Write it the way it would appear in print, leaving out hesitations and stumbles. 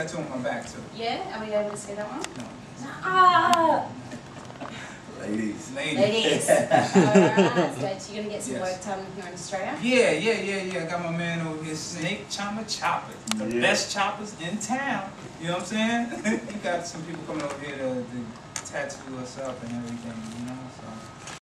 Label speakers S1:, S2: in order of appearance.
S1: tattoo on my back too.
S2: Yeah? Are we able to see that one?
S1: No.
S2: Ah!
S1: Ladies.
S2: Ladies. Alright, so you're going to get some work done here in Australia?
S1: Yeah. I got my man over here, Snakecharmer Choppers. The best choppers in town. You know what I'm saying? He got some people coming over here to tattoo us up and everything, you know? So.